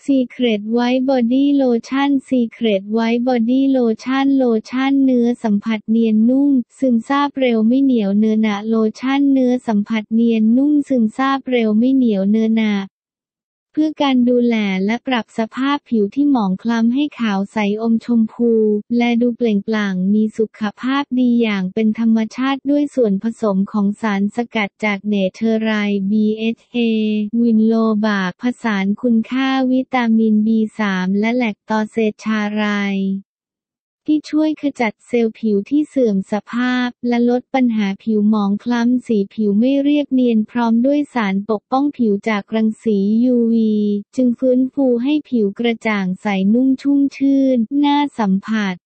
Secret White Body Lotion Secret White Body Lotion โลชั่นเนื้อสัมผัสเนียนนุ่มซึมซาบเร็วไม่เหนียวเนื้อหนะโลชั่นเนื้อสัมผัสเนียนนุ่มซึมซาบเร็วไม่เหนียวเนื้อหนะเพื่อการดูแลและปรับสภาพผิวที่หมองคล้ำให้ขาวใสอมชมพูและดูเปล่งปลั่งมีสุขภาพดีอย่างเป็นธรรมชาติด้วยส่วนผสมของสารสกัดจากเนเธอไรด์ BHA วินโลบาผสานคุณค่าวิตามิน B3 และแลคโตเซชาไรด์ที่ช่วยขจัดเซลล์ผิวที่เสื่อมสภาพและลดปัญหาผิวหมองคล้ำสีผิวไม่เรียบเนียนพร้อมด้วยสารปกป้องผิวจากรังสี UV จึงฟื้นฟูให้ผิวกระจ่างใสนุ่มชุ่มชื่นน่าสัมผัส